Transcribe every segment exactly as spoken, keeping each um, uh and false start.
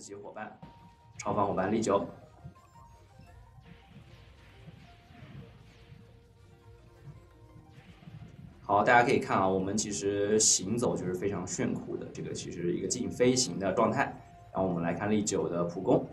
己伙伴，超凡伙伴历九。好，大家可以看啊，我们其实行走就是非常炫酷的，这个其实一个近飞行的状态。然后我们来看历九的普攻，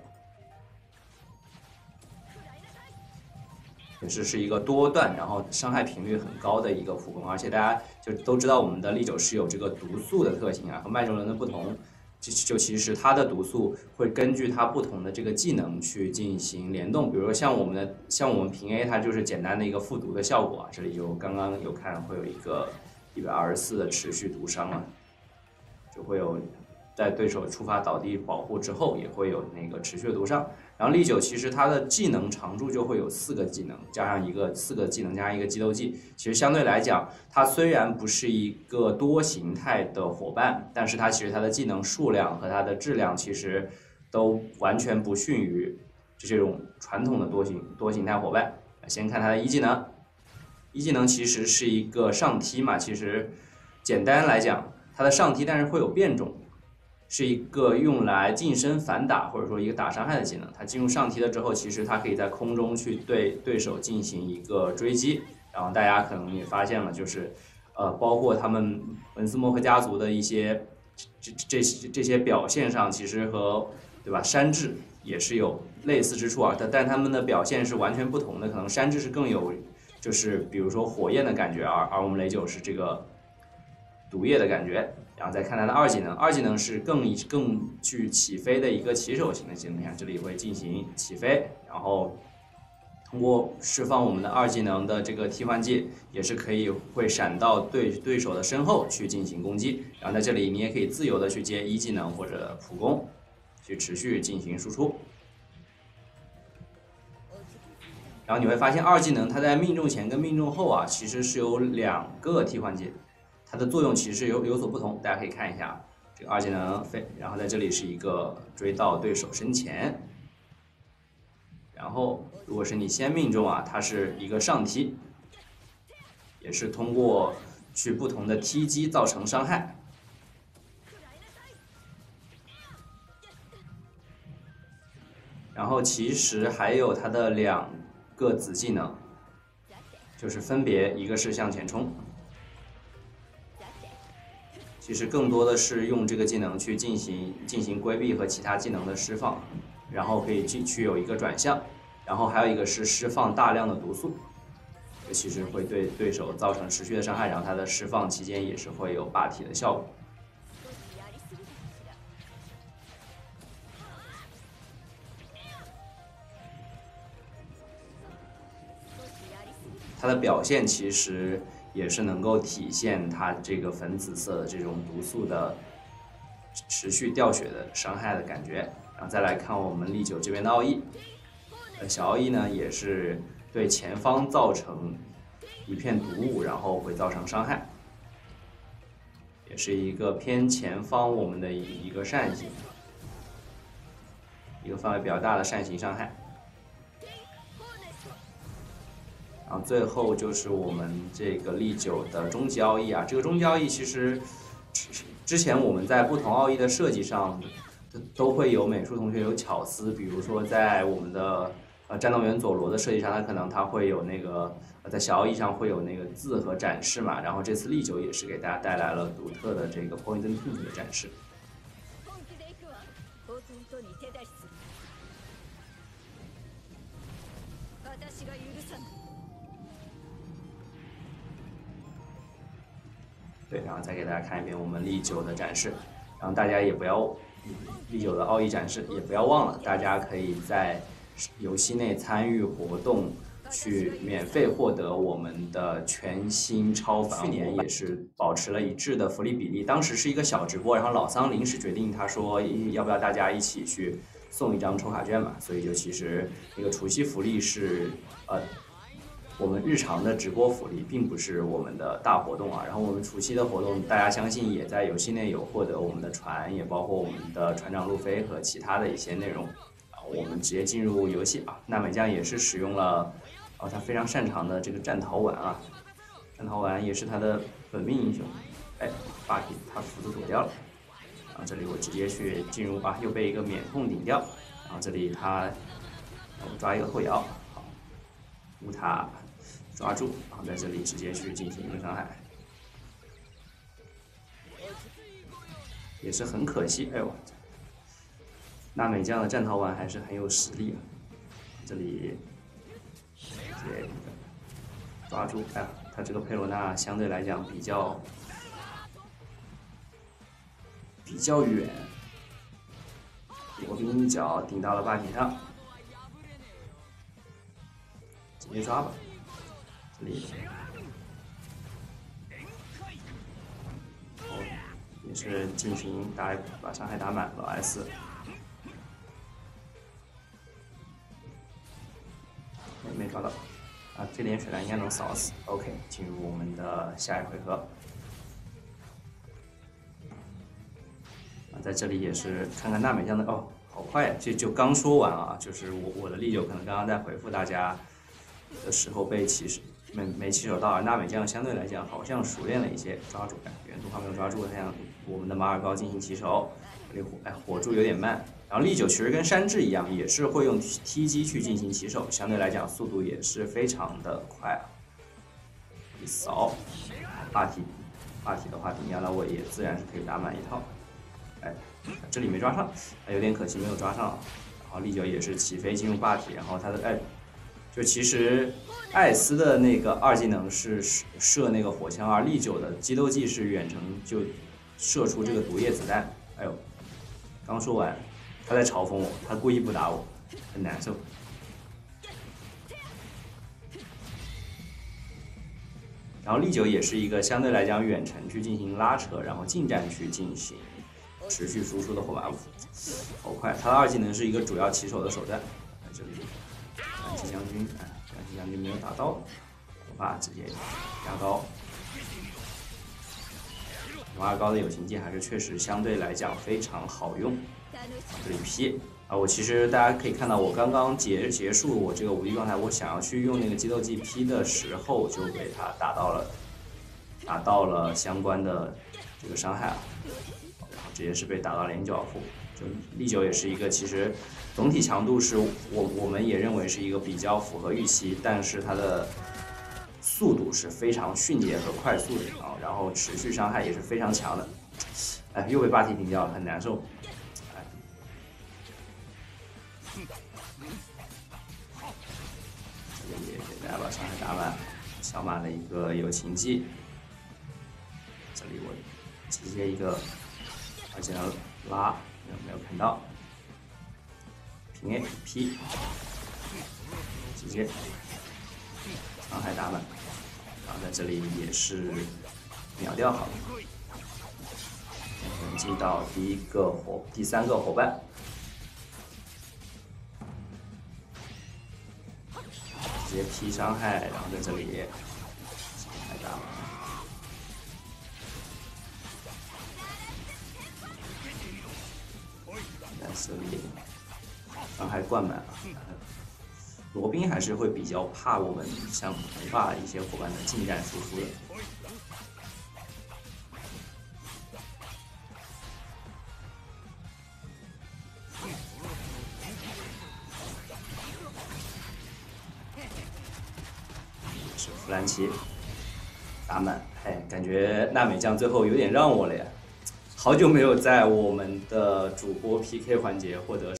也是是一个多段，然后伤害频率很高的一个普攻，而且大家就都知道我们的历九是有这个毒素的特性啊，和麦哲伦的不同。就就其实它的毒素会根据它不同的这个技能去进行联动，比如说像我们的像我们平 A 它就是简单的一个复毒的效果啊，这里就刚刚有看会有一个一百二十四的持续毒伤啊，就会有在对手触发倒地保护之后也会有那个持续的毒伤。然后历九其实它的技能常驻就会有四个技能，加上一个四个技能加上一个激斗技，其实相对来讲，它虽然不是一个多形态的伙伴，但是它其实它的技能数量和它的质量其实都完全不逊于这种传统的多形多形态伙伴。先看它的一技能，一技能其实是一个上踢嘛，其实简单来讲，它的上踢但是会有变种。是一个用来近身反打或者说一个打伤害的技能。它进入上提了之后，其实它可以在空中去对对手进行一个追击。然后大家可能也发现了，就是呃，包括他们文斯莫克家族的一些这这这这些表现上，其实和对吧山治也是有类似之处啊。但但他们的表现是完全不同的，可能山治是更有就是比如说火焰的感觉，而而我们雷九是这个毒液的感觉。然后再看它的二技能，二技能是更更具起飞的一个起手型的技能，你看这里会进行起飞，然后通过释放我们的二技能的这个替换技，也是可以会闪到对对手的身后去进行攻击。然后在这里你也可以自由的去接一技能或者普攻，去持续进行输出。然后你会发现二技能它在命中前跟命中后啊，其实是有两个替换技。它的作用其实有有所不同，大家可以看一下这个二技能飞，然后在这里是一个追到对手身前，然后如果是你先命中啊，它是一个上踢，也是通过去不同的踢击造成伤害。然后其实还有它的两个子技能，就是分别一个是向前冲。其实更多的是用这个技能去进行进行规避和其他技能的释放，然后可以去有一个转向，然后还有一个是释放大量的毒素，这其实会对对手造成持续的伤害，然后它的释放期间也是会有霸体的效果。它的表现其实也是能够体现它这个粉紫色的这种毒素的持续掉血的伤害的感觉。然后再来看我们历九这边的奥义，呃，小奥义呢也是对前方造成一片毒雾，然后会造成伤害，也是一个偏前方我们的一个扇形，一个范围比较大的扇形伤害。然后最后就是我们这个历九的终极奥义啊，这个终极奥义其实之前我们在不同奥义的设计上都会有美术同学有巧思，比如说在我们的呃战斗员佐罗的设计上，它可能它会有那个在小奥义上会有那个字和展示嘛，然后这次历九也是给大家带来了独特的这个 Poison Tooth 的展示。对，然后再给大家看一遍我们历九的展示，然后大家也不要历九的奥义展示，也不要忘了，大家可以在游戏内参与活动，去免费获得我们的全新超凡。去年也是保持了一致的福利比例，当时是一个小直播，然后老桑临时决定，他说要不要大家一起去送一张抽卡券嘛，所以就其实那个除夕福利是呃。我们日常的直播福利并不是我们的大活动啊，然后我们除夕的活动，大家相信也在游戏内有获得我们的船，也包括我们的船长路飞和其他的一些内容啊。我们直接进入游戏啊，纳美酱也是使用了哦他非常擅长的这个战逃丸啊，战逃丸也是他的本命英雄，哎，霸体他斧子躲掉了， 然后这里我直接去进入啊，又被一个免控顶掉，然后这里他我抓一个后摇，好，乌塔抓住，然后在这里直接去进行一个伤害，也是很可惜，哎呦，娜美这样的战逃丸还是很有实力啊，这里直接抓住，哎呀，他这个佩罗娜相对来讲比较。比较远，罗宾一脚顶到了霸体上，直接抓吧。这里，哦，也是进行打把伤害打满了 S， 没没抓到，啊，这点血量应该能扫死。OK， 进入我们的下一回合。在这里也是看看娜美酱的哦，好快呀！就就刚说完啊，就是我我的丽九可能刚刚在回复大家的时候被起手没没起手到，而娜美酱相对来讲好像熟练了一些，抓住哎，原图还没有抓住，像我们的马尔高进行起手，这里火哎火柱有点慢，然后丽九其实跟山治一样，也是会用 T 击去进行起手，相对来讲速度也是非常的快啊。一扫霸体，霸体的话顶压到位也自然是可以打满一套。哎，这里没抓上，有点可惜没有抓上。然后丽九也是起飞进入霸体，然后他的哎，就其实艾斯的那个二技能是射那个火枪，而丽九的激斗技是远程就射出这个毒液子弹。哎呦，刚说完，他在嘲讽我，他故意不打我，很难受。然后丽九也是一个相对来讲远程去进行拉扯，然后近战去进行。持续输出的火把五，好快！他的二技能是一个主要起手的手段，在这里，蓝旗将军，哎，蓝旗将军没有打到，火把直接压高。马尔高的友情技还是确实相对来讲非常好用。这里 P 啊，我其实大家可以看到，我刚刚结结束我这个无敌状态，我想要去用那个激斗技 P 的时候，就被他打到了，打到了相关的这个伤害啊。直接是被打到连脚负，就丽九也是一个，其实总体强度是我我们也认为是一个比较符合预期，但是它的速度是非常迅捷和快速的啊，然后持续伤害也是非常强的。哎，又被霸体顶掉了，很难受。哎，这里也给大家把伤害打满，小马的一个友情技，这里我直接一个。而且要拉，没有没有看到，平 A P， 直接伤害打满，然后在这里也是秒掉好了。我们进到第一个伙，第三个伙伴，直接 P 伤害，然后在这里伤害打满。这里伤害灌满了，罗宾还是会比较怕我们像红发一些伙伴的近战输出的。是弗兰奇打满，哎，感觉娜美酱最后有点让我了呀。好久没有在我们的主播 P K 环节获得